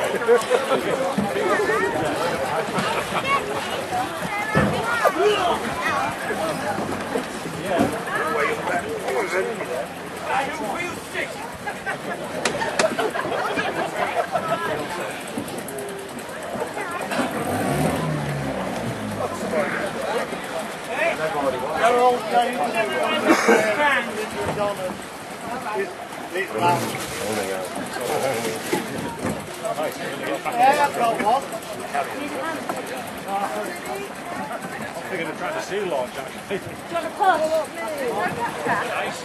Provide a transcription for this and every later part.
I'm thinking of trying to sea launch actually. Do you want to push?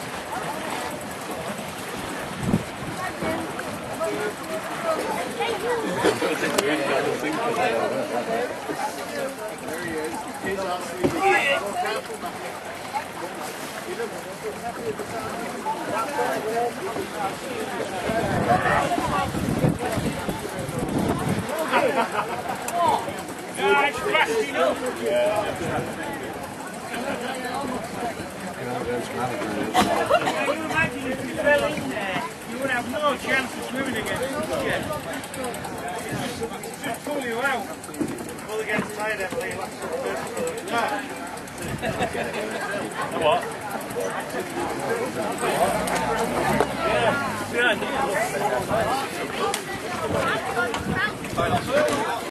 It's fast enough. Can you imagine if you fell in there, you would have no chance of swimming against it, would you? Just pull you out. Pull against side and lay last What? Yeah. Yeah.